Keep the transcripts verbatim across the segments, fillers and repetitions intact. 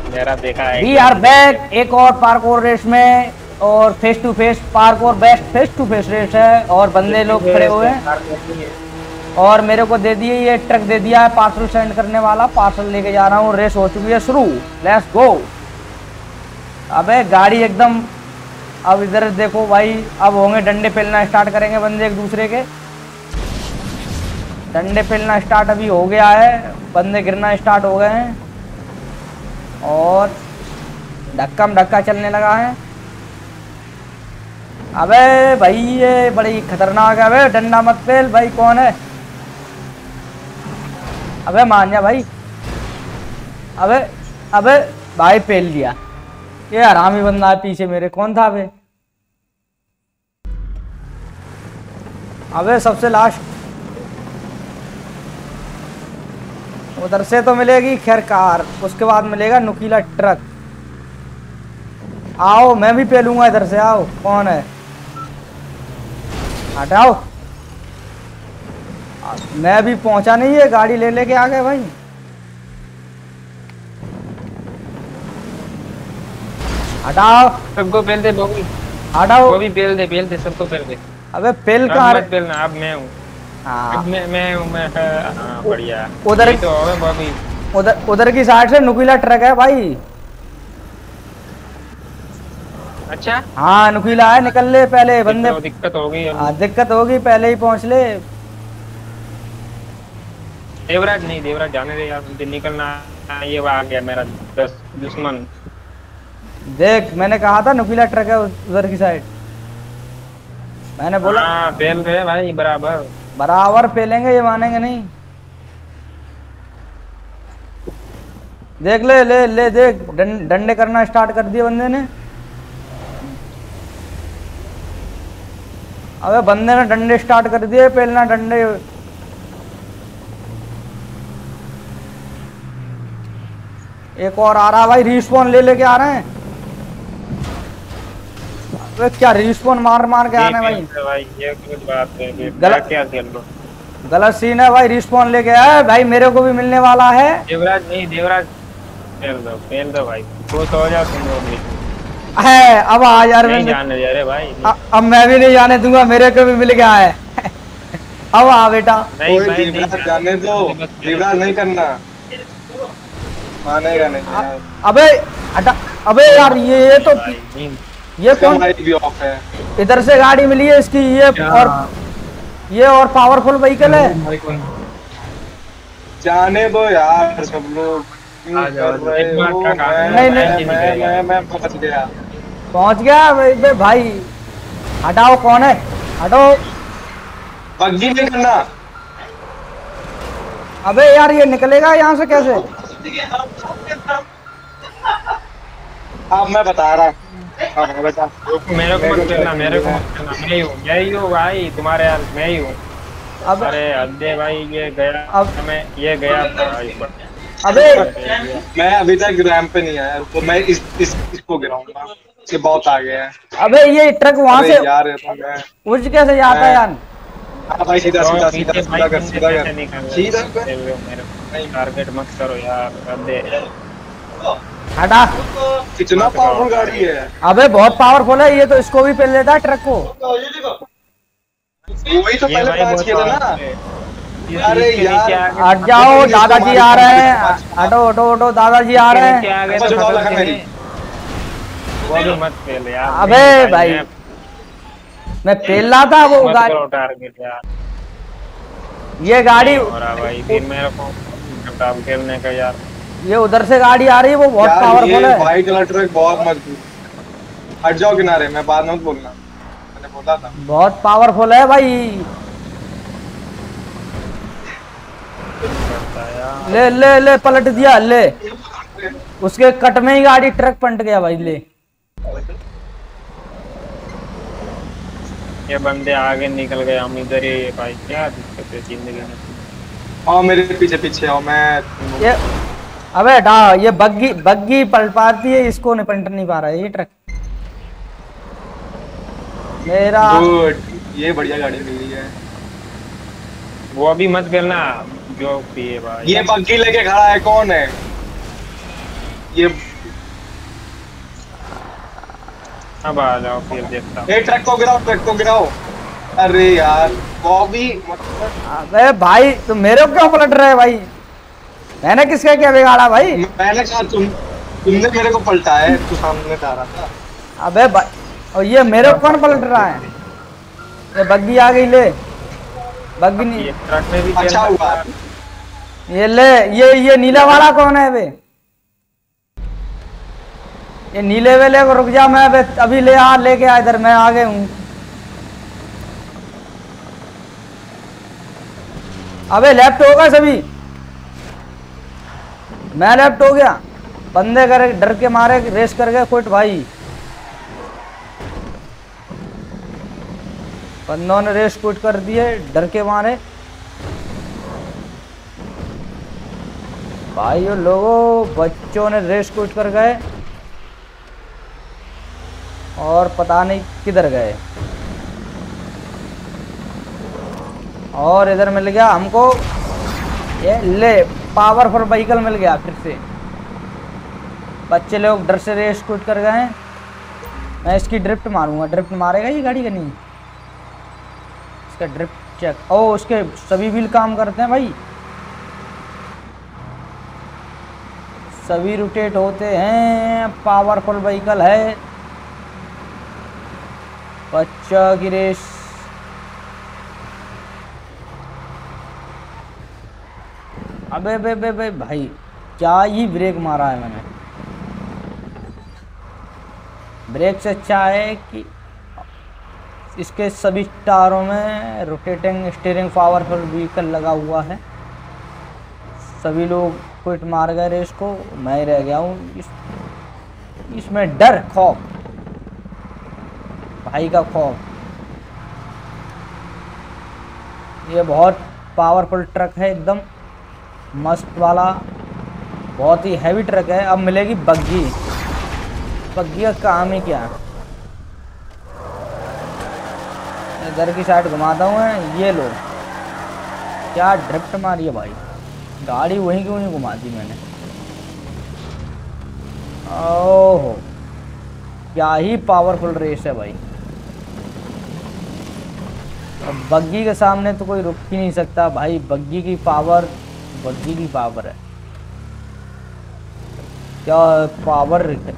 मेरा देखा है। वी आर बैक एक और पार्कोर रेस में, और face to face parkour best face to face race है, और बंदे लोग खड़े हुए हैं और मेरे को दे दिए ये ट्रक दे दिया है पार्सल सेंड करने वाला। पार्सल लेके जा रहा हूँ, रेस हो चुकी है शुरू, लेट्स गो। अबे गाड़ी एकदम, अब इधर देखो भाई, अब होंगे डंडे पेलना स्टार्ट करेंगे बंदे एक दूसरे के। डंडे पेलना स्टार्ट अभी हो गया है, बंदे गिरना स्टार्ट हो गए हैं और धक्का धक्का चलने लगा है। अबे भाई ये बड़ी खतरनाक है। अबे डंडा मत पेल भाई, कौन है? अबे मान जा भाई। अबे अबे भाई पेल दिया, ये हरामी बंदा है पीछे मेरे। कौन था अबे? अबे सबसे लास्ट उधर से तो मिलेगी खैर कार, उसके बाद मिलेगा नुकीला ट्रक। आओ मैं भी पेलूंगा इधर से, आओ। कौन है? हटाओ, मैं भी पहुंचा नहीं है, गाड़ी ले लेके आ गए भाई। हटाओ, सबको पेल दे बॉबी, हटाओ। बॉबी पेल दे, पेल दे, सबको पेल दे। अबे पेल कहाँ मत पेलना, अब मैं हूँ। हाँ मैं मैं हूँ मैं। हाँ बढ़िया। उधर तो हो बॉबी, उधर उधर की साइड से नुकीला ट्रक है भाई। अच्छा हाँ नुकीला है, निकल ले पहले बंदे। तो दिक्कत हो गई। हाँ दिक्कत होगी, पहले ही पहुंच ले। देवराज नहीं, देवराज जाने दे यार, मुझे निकलना। ये आ गया मेरा दस दुश्मन। देख मैंने कहा था नुकीला ट्रक है उधर की साइड, मैंने बोला। हाँ पेल रहे भाई बराबर बराबर पेलेंगे, ये मानेंगे नहीं। देख ले ले ले देख, डं, डंडे करना स्टार्ट कर दिए बंदे ने। अबे बंदे ने डंडे स्टार्ट कर दिए, पेलना डंडे। एक और आ रहा भाई, रिस्पॉन ले लेके आ रहे हैं। अबे क्या रिस्पॉन मार मार के आ रहे हैं भाई। भाई ये कुछ बात है, गलत क्या खेल लो। गलत सीन है भाई, रिस्पॉन लेके आया भाई, मेरे को भी मिलने वाला है। देवराज नहीं, देवराज पेल दो, पेल दो भाई, खुश हो जाओ तुम लोग भी। है अब आ यार, नहीं जाने दे रहे भाई। अ, अब मैं भी नहीं जाने दूंगा, मेरे को भी मिल गया है। अब आ बेटा। नहीं भाई नहीं जाने दो, देवराज नहीं करना, मानेगा नहीं यार। अबे हटा, अबे यार ये ये तो ये कौन भी ऑफ है। इधर से गाड़ी मिली है इसकी, ये और ये और पावरफुल व्हीकल है। जाने दो यार, सब लोग आ जाओ। नहीं नहीं मैं मैं मैं पहुंच गया, पहुंच गया बे भाई। हटाओ, कौन है? हटो। बग्गी नहीं करना। अबे यार ये निकलेगा यहाँ से कैसे? अब मैं बता रहा हूँ, बता। मेरे को मत करना, मेरे को मत करना, मैं ही हूँ, मैं ही हूँ भाई तुम्हारे यार, मैं ही हूँ। अब अरे अद्दे भाई ये गया, अब मैं ये गया भाई। अबे मैं अभी तक रैंप पे नहीं आया, तो मैं इस इस इसको गिराऊंगा, ये बहुत आगे है। अबे ये ट्रक वहां से यार तो मैं उड़ कैसे जाता है यार? हाँ भाई, सीधा सीधा सीधा सीधा कर, सीधा कर, सीधा कर। नहीं टारगेट मत करो यार अद्दे। हटा। कितना पावरफुल गाड़ी है। अबे बहुत पावरफुल है ये तो, इसको भी पेल लेता है ट्रक को। वही तो पहले पास किया था ना। अरे यार हट जाओ, दादाजी आ रहे हैं। हटो हटो हटो, दादाजी आ रहे हैं। वो भी मत पेल यार। अबे भाई मैं पेल रहा था वो गाड़ी, टारगेट यार। ये गाड़ी हो रहा भाई फिर मेरे को काम खेलने का यार। ये उधर से गाड़ी आ रही है, वो बहुत पावरफुल है। व्हाइट कलर ट्रक बहुत मजबूत। हट जाओ किनारे, मैं बाद में मत बोलना, मैंने बोला था। बहुत पावरफुल है भाई। ले ले ले पलट दिया, ले उसके कट में ही गाड़ी ट्रक पलट गया भाई। ले ये बंदे आगे निकल गए, हम इधर ही भाई, क्या दिक्कत है जिंदगी में। आओ मेरे पीछे पीछे आओ, मैं ये अबे डा ये बग्गी बग्गी पलट पाती है, इसको नहीं पलट नहीं पा रहा है ये ट्रक मेरा। गुड, ये बढ़िया गाड़ी मिल रही है। वो अभी मत करना जो पिए भाई। ये बग्गी लेके खड़ा है, कौन है ये? अब आ जाओ फिर देखता हूँ। ए ट्रक को गिराओ, ट्रक को गिराओ। अरे यार बॉबी मतलब अबे भाई तुम मेरे को क्यों पलट रहे भाई? मैंने किसका क्या बिगाड़ा भाई? मैंने कहा तुम तुमने मेरे को पलटा है, तू सामने से आ रहा था। अबे भाई, और ये मेरे को कौन पलट रहा है? ये बग्गी आ गई, ले बग्गी नहीं। ये ट्रक में भी तेल अच्छा हुआ। ये ले, ये ये नीला वाला कौन है बे? ये नीले वाले को रुक जा, मैं अबे अभी ले आ, लेके आ इधर, मैं आगे हूँ। अबे लेफ्ट होगा सभी, मैं लेफ्ट हो गया। बंदे करे डर के मारे रेस कर गए क्विट भाई। बंदों ने रेस क्विट कर दिए डर के मारे। भाइयों लोगों, बच्चों ने रेस क्विट कर गए और पता नहीं किधर गए। और इधर मिल गया हमको, ये ले पावरफुल व्हीकल मिल गया फिर से। बच्चे लोग डर से रेस क्विट कर गए हैं। मैं इसकी ड्रिफ्ट मारूंगा। ड्रिफ्ट मारेगा ये गाड़ी का? नहीं, इसका ड्रिफ्ट चेक। ओ उसके सभी व्हील काम करते हैं भाई, सभी रोटेट होते हैं। पावरफुल व्हीकल है। बच्चा की रेस। अबे बे बे बे भाई, क्या ही ब्रेक मारा है मैंने। ब्रेक से अच्छा है कि इसके सभी टायरों में रोटेटिंग स्टीयरिंग पावरफुल व्हीकल लगा हुआ है। सभी लोग क्विट मार गए रेस को, मैं ही रह गया हूँ इस, इसमें डर खौफ, भाई का खौफ। ये बहुत पावरफुल ट्रक है, एकदम मस्त वाला, बहुत ही हैवी ट्रक है। अब मिलेगी बग्गी। बग्गी का काम ही क्या है? इधर की साइड घुमाता हूँ मैं, ये लो। क्या ड्रिफ्ट मारी है भाई, गाड़ी वहीं की वहीं घुमा दी मैंने। ओहो, क्या ही पावरफुल रेस है भाई। अब बग्गी के सामने तो कोई रुक ही नहीं सकता भाई। बग्गी की पावर, बग्गी की पावर है, क्या पावर है,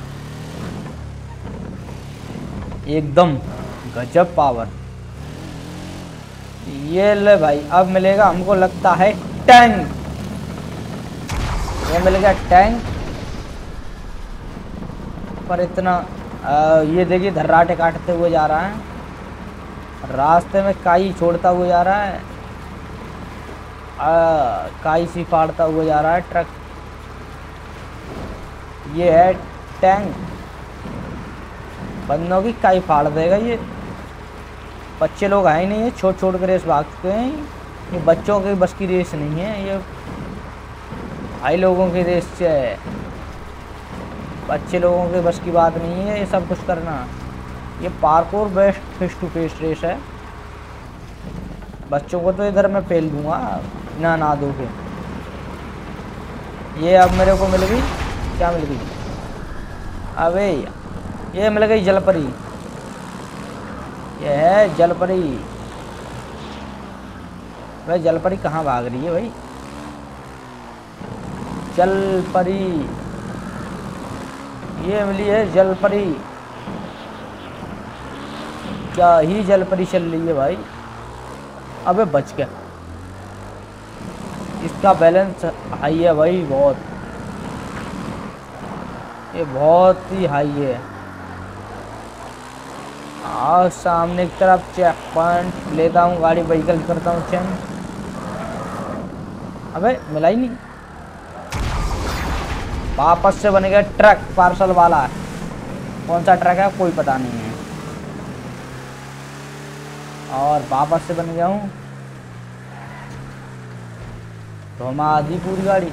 एकदम गजब पावर। ये ले भाई, अब मिलेगा हमको लगता है टैंक। ये मिल गया टैंक। पर इतना आ, ये देखिए धर्राटे काटते हुए जा रहा है, रास्ते में काई छोड़ता हुआ जा रहा है। आ, काई सी फाड़ता हुआ जा रहा है ट्रक। ये है टैंक, बंदों की काई फाड़ देगा ये। बच्चे लोग आए नहीं है, छोट छोट के रेस भागते हैं। ये बच्चों की बस की रेस नहीं है, ये भाई लोगों की रेस है। बच्चे लोगों के बस की बात नहीं है ये सब कुछ करना। ये parkour best face to face race है। बच्चों को तो इधर मैं फेल दूंगा ना ना दो के। ये अब मेरे को मिल गई, क्या मिल गई? अबे ये मिल गई जलपरी। ये है जलपरी। भाई जलपरी कहाँ भाग रही है भाई? जलपरी, ये मिली है जलपरी। क्या ही जलपरी चल रही है भाई। अबे बच गया। इसका बैलेंस हाई है भाई, बहुत, ये बहुत ही हाई है। और सामने की तरफ चेक पॉइंट लेता हूँ, गाड़ी व्हीकल करता हूँ चेंज। अबे मिला ही नहीं। वापस से बन गया ट्रक पार्सल वाला। कौन सा ट्रक है कोई पता नहीं है। और वापस से बन गया हूँ, घुमा दी पूरी गाड़ी।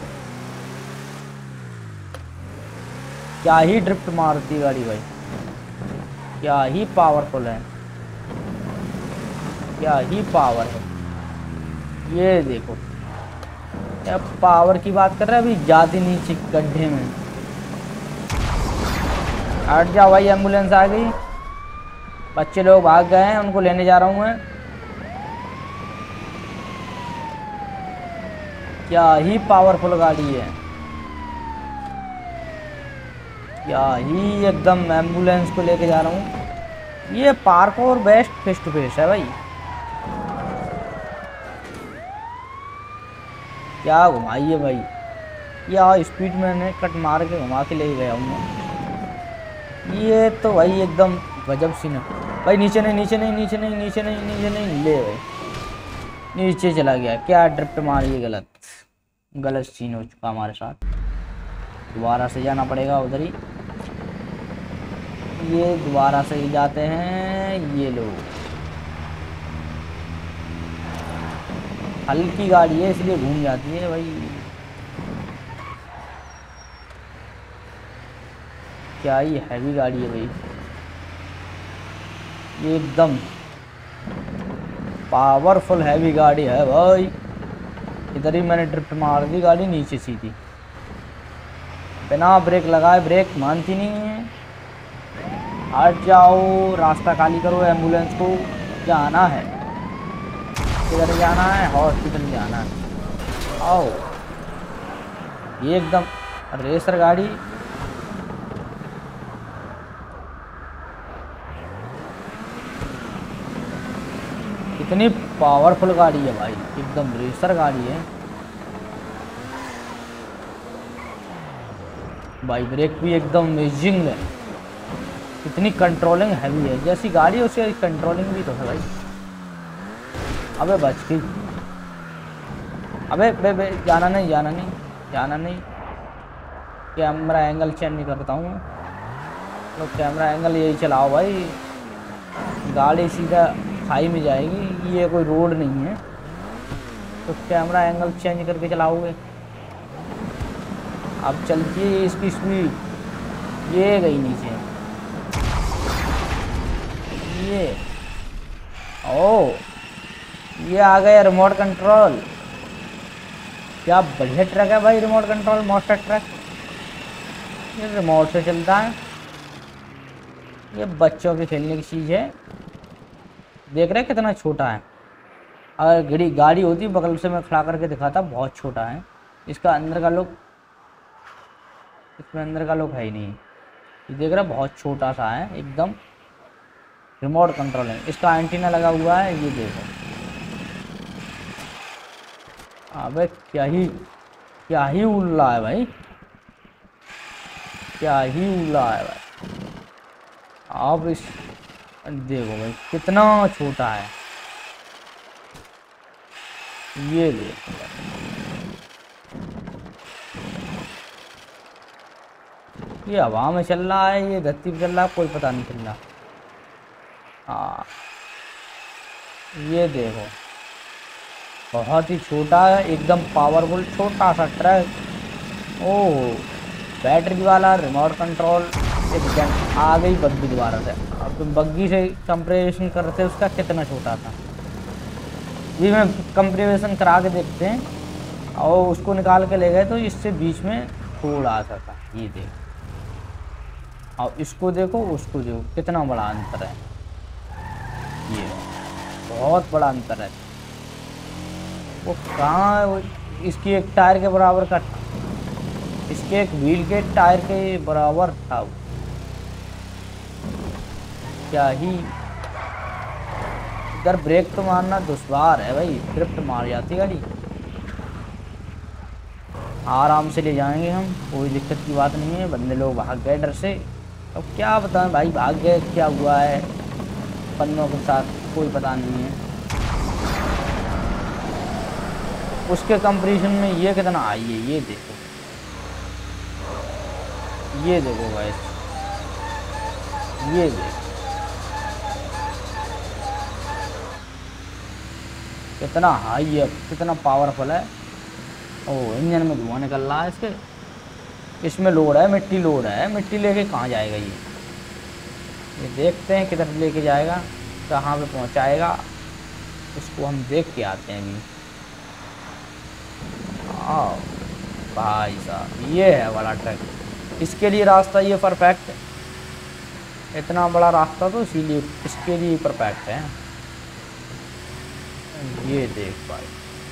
क्या ही ड्रिफ्ट मारती है गाड़ी भाई, क्या ही पावरफुल है, क्या ही पावर है। ये देखो, क्या पावर की बात कर रहे हैं। अभी जाती नीचे गड्ढे में। हट जाओ भाई, एम्बुलेंस आ गई, बच्चे लोग भाग गए हैं, उनको लेने जा रहा हूँ मैं। क्या ही पावरफुल गाड़ी है, क्या ही एकदम एम्बुलेंस को लेके जा रहा हूँ। ये parkour best face to face है भाई। क्या घुमाई है भाई, या स्पीड मैंने कट मार के घुमा के ले गया हूँ। ये तो भाई एकदम गजब सीन है भाई। नीचे नहीं नीचे नहीं नीचे नहीं नीचे नहीं नीचे नहीं, ले भाई नीचे चला गया। क्या ड्रिफ्ट मारी है, गलत गलत सीन हो चुका हमारे साथ। दोबारा से जाना पड़ेगा उधर ही। ये दोबारा से ही जाते हैं। ये लोग हल्की गाड़ी है इसलिए घूम जाती है भाई। क्या ही हैवी गाड़ी है भाई, ये एकदम पावरफुल हैवी गाड़ी है भाई। इधर ही मैंने ड्रिफ्ट मार दी, गाड़ी नीचे सीधी बिना ब्रेक लगाए। ब्रेक मानती नहीं है। हट जाओ, रास्ता खाली करो, एम्बुलेंस को जाना है। किधर जाना है? हॉस्पिटल जाना है। आओ, ये एकदम रेसर गाड़ी। इतनी पावरफुल गाड़ी है भाई, एकदम रेसर गाड़ी है भाई। ब्रेक भी एकदम अमेजिंग है, इतनी कंट्रोलिंग हैवी है। जैसी गाड़ी है उसकी कंट्रोलिंग भी तो है भाई। अबे बच गई। अबे बे बे जाना नहीं जाना नहीं जाना नहीं। कैमरा एंगल चेंज नहीं करता हूँ तो कैमरा एंगल यही चलाओ भाई। गाड़ी सीधा खाई में जाएगी, ये कोई रोड नहीं है तो कैमरा एंगल चेंज करके चलाओगे। अब चलती है इसकी स्पीड, ये गई नीचे। ये ओ ये आ गया रिमोट कंट्रोल। क्या बढ़िया ट्रक है भाई, रिमोट कंट्रोल मॉन्स्टर ट्रक। ये रिमोट से चलता है। ये बच्चों के खेलने की चीज़ है। देख रहे कितना छोटा है। अगर गड़ी गाड़ी होती बगल से मैं खड़ा करके दिखाता, बहुत छोटा है। इसका अंदर का लुक, इसमें अंदर का लुक है ही नहीं। ये देख रहा बहुत छोटा सा है एकदम। रिमोट कंट्रोल है। इसका एंटीना लगा हुआ है, ये देखो। अबे क्या ही क्या ही उड़ रहा है भाई, क्या ही उड़ रहा है भाई। अब इस देखो भाई कितना छोटा है। ये देखो ये हवा में चल रहा है, ये धरती पे चल रहा है, कोई पता नहीं चल रहा। हाँ ये देखो बहुत ही छोटा है, एकदम पावरफुल छोटा सा ट्रक। ओह बैटरी वाला रिमोट कंट्रोल। एक आ गई बग्गी दोबारा से। अब बग्गी से कंपेरिजन करते उसका कितना छोटा था। ये मैं कंपेरिजन करा के देखते हैं। और उसको निकाल के ले गए तो इससे बीच में थोड़ा सा था। ये देखो, और इसको देखो उसको देखो, कितना बड़ा अंतर है। ये बहुत बड़ा अंतर है। वो कहाँ, वो इसकी एक टायर के बराबर का, इसके एक व्हील के टायर के बराबर था वो। क्या ही इधर ब्रेक तो मारना दुश्वार है भाई, ड्रिफ्ट मार जाती गाड़ी। आराम से ले जाएंगे हम, कोई दिक्कत की बात नहीं है। बंदे लोग भाग गए डर से। अब तो क्या बताएं भाई, भाग गए, क्या हुआ है पन्नों के साथ कोई पता नहीं है। उसके कंपैरिजन में ये कितना आई है, ये देखो, ये देखो भाई, ये देखो कितना हाई है, कितना पावरफुल है। ओ इंजन में धुआं निकल रहा है इसके। इसमें लोड है, मिट्टी लोड है। मिट्टी लेके कहाँ जाएगा ये ये देखते हैं किधर लेके जाएगा, कहाँ पे पहुँचाएगा, इसको हम देख के आते हैं अभी। आओ भाई साहब, ये है वाला ट्रक, इसके लिए रास्ता ये परफेक्ट। इतना बड़ा रास्ता तो इसीलिए इसके लिए परफेक्ट है। ये देख भाई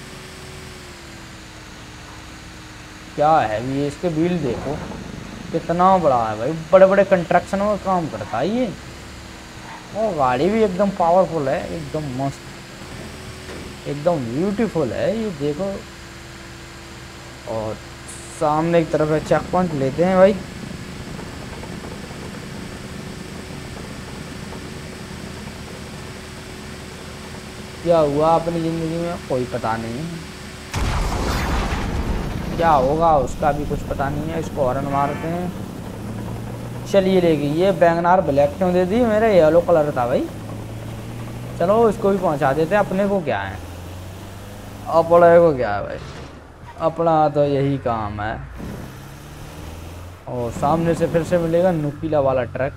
क्या है ये, इसके व्हील देखो कितना बड़ा है भाई, बड़े बड़े कंस्ट्रक्शन में काम करता है ये। वो गाड़ी भी एकदम पावरफुल है, एकदम मस्त, एकदम ब्यूटीफुल है ये देखो। और सामने की तरफ चेक पॉइंट लेते हैं भाई। क्या हुआ अपनी ज़िंदगी में कोई पता नहीं, क्या होगा उसका भी कुछ पता नहीं है। इसको हॉर्न मारते हैं। चलिए लेगी ये वैगनआर ब्लैक क्यों दे दी, मेरा येलो कलर था भाई। चलो इसको भी पहुंचा देते हैं, अपने को क्या है, अपने को क्या है भाई, अपना तो यही काम है। और सामने से फिर से मिलेगा नुकीला वाला ट्रक,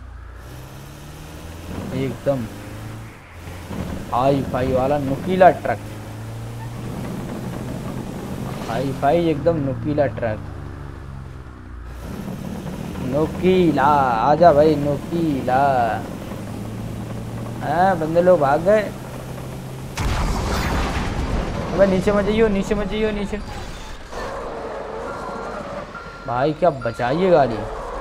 एकदम हाई फाई वाला नुकीला ट्रक, हाई फाई एकदम नुकीला ट्रक, नुकीला। आजा भाई नुकीला। हैं बंदे लोग भाग गए। अबे नीचे मत जाइयो, नीचे मत जाइयो, नीचे भाई क्या बचाइए गाड़ी।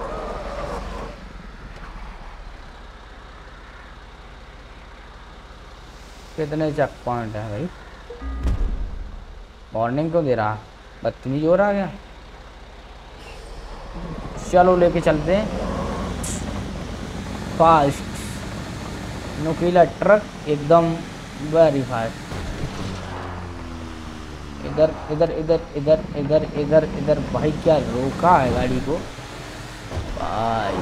कितने चेक पॉइंट है भाई, वार्निंग क्यों दे रहा, बदतमीज हो रहा क्या। चलो लेके चलते हैं फास्ट, नुकीला ट्रक एकदम वेरी फास्ट। इधर इधर इधर इधर इधर इधर इधर भाई क्या रोका है गाड़ी को भाई,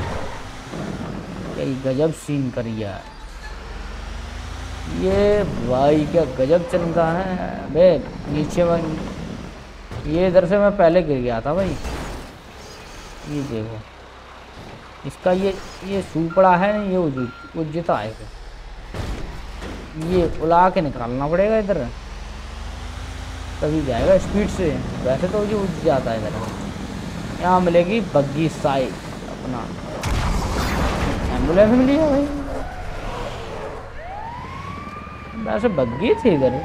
क्या गजब सीन करिया ये भाई, क्या गजब चलता है बे। नीचे में ये इधर से मैं पहले गिर गया था भाई, ये देखो इसका ये ये सुपड़ा है ना, ये उज्जता है, ये उला के निकालना पड़ेगा इधर, तभी जाएगा स्पीड से। वैसे तो ये उज जाता है इधर। यहाँ मिलेगी बग्गी साइड, अपना एम्बुलेंस मिली है भाई, वैसे बग्गी थी इधर।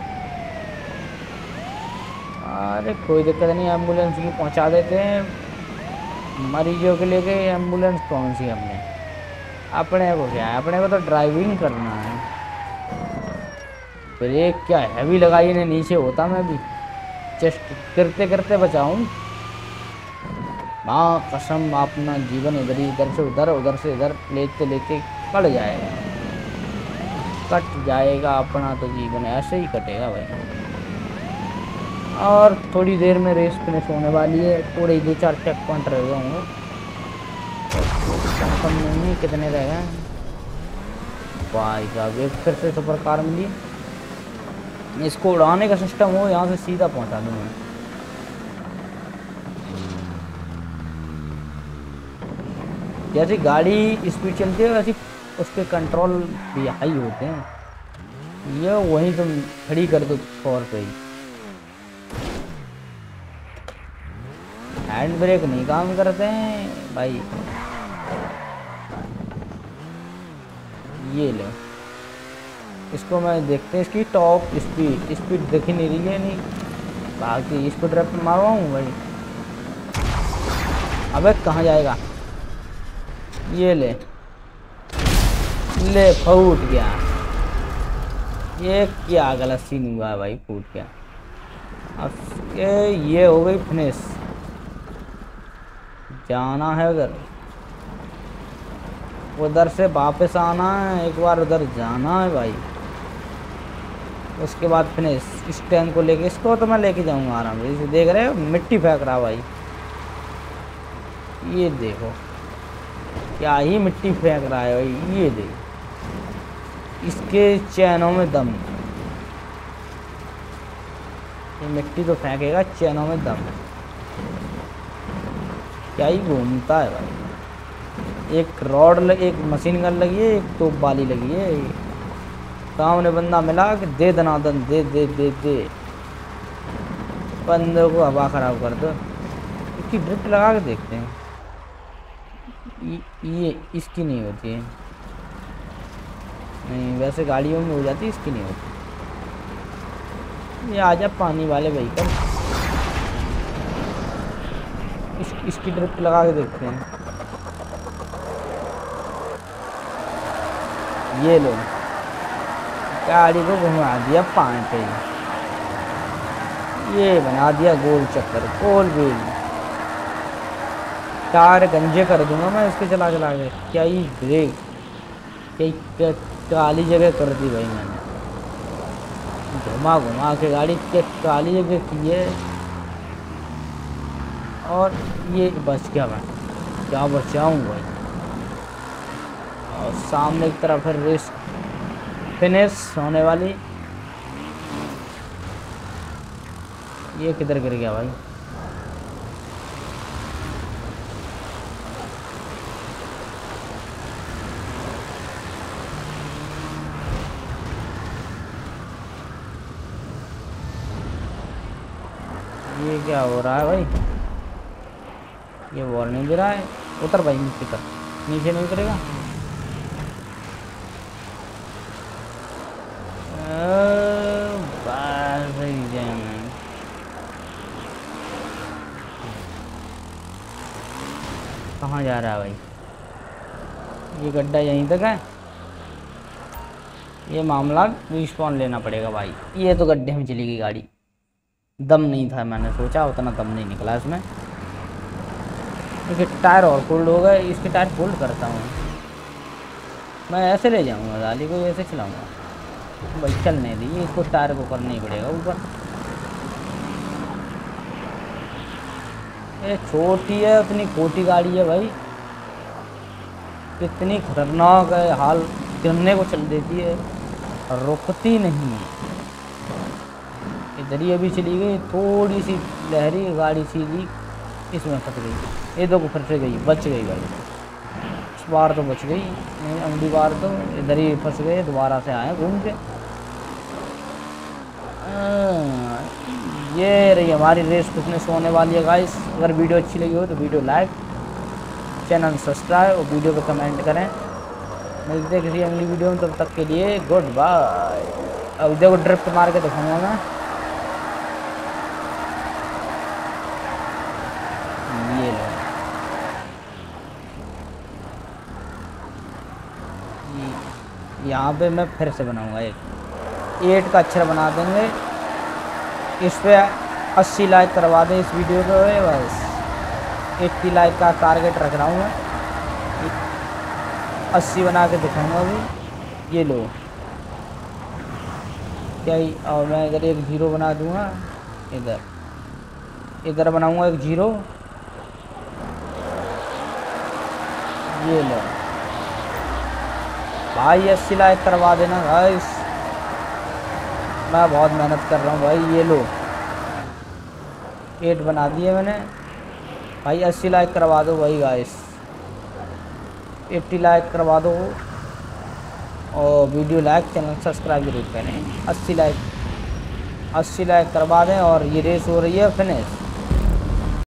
अरे कोई दिक्कत नहीं, एम्बुलेंस की पहुंचा देते हैं मरीजों के लिए। गए एम्बुलेंस कौन सी हमने, अपने को क्या है, अपने को तो ड्राइविंग करना है। ब्रेक क्या हैवी लगाई ने, नीचे होता मैं भी जस्ट करते करते बचाऊं। माँ कसम अपना जीवन इधर ही, इधर से उधर उधर से इधर लेते लेते कट जाएगा, कट जाएगा अपना तो जीवन ऐसे ही कटेगा भाई। और थोड़ी देर में रेस फिनिश होने वाली है, थोड़े दो चार चेक पॉइंट रह गए होंगे, कम नहीं है कितने रह गए भाई साहब। एक फिर से सुपर कार मिली, इसको उड़ाने का सिस्टम हो, यहाँ से सीधा पहुँचा दूँ मैं। जैसी गाड़ी स्पीड चलती है वैसी उसके कंट्रोल भी हाई होते हैं। ये वहीं तुम खड़ी कर दो फोर पे ही, हैंड ब्रेक नहीं काम करते हैं भाई। ये लो इसको मैं देखते हैं, इसकी टॉप स्पीड स्पीड दिख ही नहीं रही है, नहीं बाकी इसको ड्राइव पे मारवाऊँ भाई। अबे कहाँ जाएगा, ये ले ले फूट गया। ये क्या गलत सीन हुआ भाई, फूट गया। अब ये ये हो गई फिनिश, जाना है उधर, उधर से वापस आना है, एक बार उधर जाना है भाई, उसके बाद फिनिश। इस टैंक को लेके, इसको तो मैं लेके जाऊंगा आराम से। देख रहे हो मिट्टी फेंक रहा भाई, ये देखो क्या ही मिट्टी फेंक रहा है भाई। ये देखो इसके चैनों में दम, ये मिट्टी तो फेंकेगा, चैनों में दम, क्या ही घूमता है भाई। एक रॉड लग, एक मशीन गन लगी है, एक तोप वाली लगी है। सामने बंदा मिला कि दे दनादन, दे दे दे दे बंदे को हवा खराब कर दो। इसकी ड्रिफ्ट लगा के देखते हैं, ये, ये इसकी नहीं होती है, नहीं वैसे गाड़ियों में हो जाती है, इसकी नहीं होती। ये आजा पानी वाले व्हीकल, इस, इसकी ट्रिप लगा के देखते हैं। ये लो, गाड़ी को घुमा दिया पानी पे, ये बना दिया गोल चक्कर, गोल व्हील। टायर गंजे कर दूंगा मैं इसके चला चला के। क्या ही ब्रेक, क्या काली जगह कर दी भाई मैंने, घुमा घुमा के गाड़ी क्या काली जगह की है। और ये बच गया मैं, क्या बचाऊँ भाई। और सामने की तरफ फिर रेस फिनिश होने वाली। ये किधर गिर गया भाई, ये क्या हो रहा है भाई, ये वार्निंग दे रहा है। उतर भाई नीचे कर, नीचे नहीं उतरेगा। कहाँ जा रहा है भाई, ये गड्ढा यहीं तक है। ये मामला रिस्पॉन लेना पड़ेगा भाई। ये तो गड्ढे में चली गई गाड़ी, दम नहीं था, मैंने सोचा उतना दम नहीं निकला इसमें। इसके टायर और फोल्ड हो गए, इसके टायर फोल्ड करता हूँ मैं, ऐसे ले जाऊँगा गाड़ी को, ऐसे चलाऊँगा भाई। चलने दी, इसको टायर को करना ही पड़ेगा ऊपर। ये छोटी है, उतनी खोटी गाड़ी है भाई, कितनी खतरनाक है, हाल गिरने को चल देती है, रुकती नहीं है। इधर ही अभी चली गई, थोड़ी सी लहरी गाड़ी सीधी इसमें फंस गई। ये दो को फंस गई, बच गई भाई, इस बार तो बच गई, अगली बार तो इधर ही फंस गए, दोबारा से आए घूम के। ये रही हमारी रेस फिटनेस होने वाली है गाइस। अगर वीडियो अच्छी लगी हो तो वीडियो लाइक, चैनल सब्सक्राइब और वीडियो पे कमेंट करें। मिलते हैं किसी अगली वीडियो में, तब तक के लिए गुड बाय। अब देखो ड्रिफ्ट मार के दिखाऊंगा मैं। ये लो, यहाँ पे मैं फिर से बनाऊंगा एक एट का अक्षर बना देंगे। इस पे अस्सी लाइक करवा दें इस वीडियो को, बस अस्सी लाइक का टारगेट रख रहा हूँ मैं। अस्सी बना के दिखाऊंगा अभी। ये लो, क्या ही, और मैं इधर एक जीरो बना दूंगा, इधर इधर बनाऊंगा एक जीरो। ये लो भाई, अस्सी लाइक करवा देना गाइस, मैं बहुत मेहनत कर रहा हूँ भाई। ये लो एट बना दिए मैंने भाई, अस्सी लाइक करवा दो भाई गाइस, अस्सी लाइक करवा दो और वीडियो लाइक, चैनल सब्सक्राइब जरूर करें। अस्सी लाइक अस्सी लाइक करवा दें और ये रेस हो रही है फिनिश।